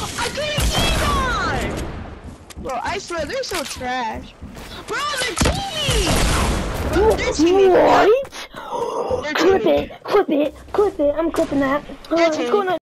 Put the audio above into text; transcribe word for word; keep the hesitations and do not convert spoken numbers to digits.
I couldn't get on! Bro, I swear, they're so trash. Bro, they're teaming! Bro, they're teaming. What? They're Clip teaming. it, clip it, clip it. I'm clipping that. Uh, They're it's teaming. going on.